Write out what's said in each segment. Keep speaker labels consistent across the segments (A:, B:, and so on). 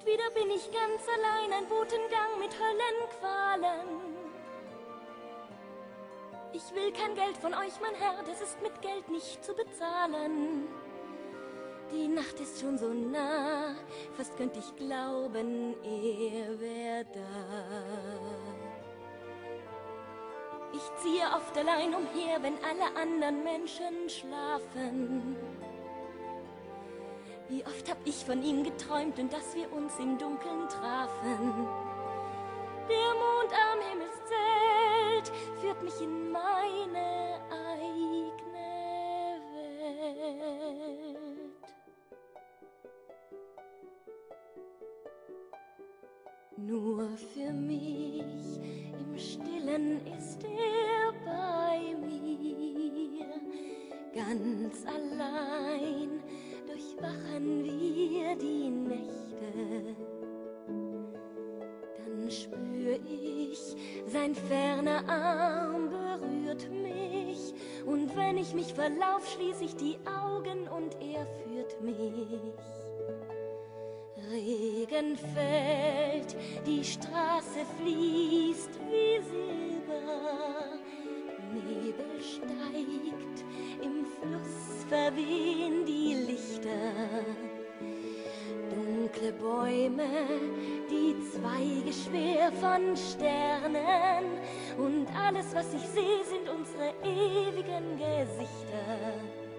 A: wieder bin ich ganz allein, ein Botengang mit Höllenqualen. Ich will kein Geld von euch, mein Herr, das ist mit Geld nicht zu bezahlen. Die Nacht ist schon so nah, fast könnte ich glauben, er wär da. Ich ziehe oft allein umher, wenn alle anderen Menschen schlafen. Wie oft hab ich von ihm geträumt und dass wir uns im Dunkeln trafen. Der Mond am Himmelszelt führt mich in meine eigene Welt. Nur für mich im Stillen ist er bei mir. Ganz allein durchwachen wir die Nächte. Dann spür ich, sein ferner Arm berührt mich. Und wenn ich mich verlauf, schließ ich die Augen und er führt mich. Regen fällt, die Straße fließt wie Silber. Nebel steigt, im Fluss verwehen die Lichter. Dunkle Bäume, die Zweige schwer von Sternen. Und alles, was ich sehe, sind unsere ewigen Gesichter.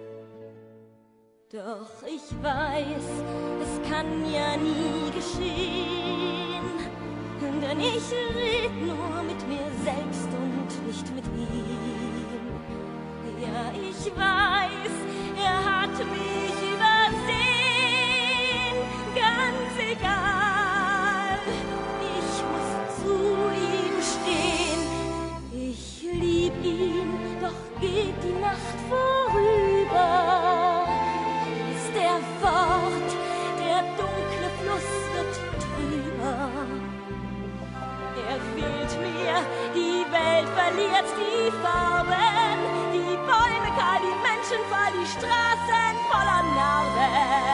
A: Doch ich weiß, es kann ja nie geschehen, denn ich red nur mit mir selbst und nicht mit ihm. Ja, ich weiß, er hat mich übersehen, ganz egal, ich muss zu ihm stehen. Ich lieb ihn, doch geht die Nacht vorüber. Ist er fort, der dunkle Fluss wird trüber. Er fehlt mir, die Welt verliert die Farben, die Bäume kahl, die Menschen voll, die Straßen voller Narben.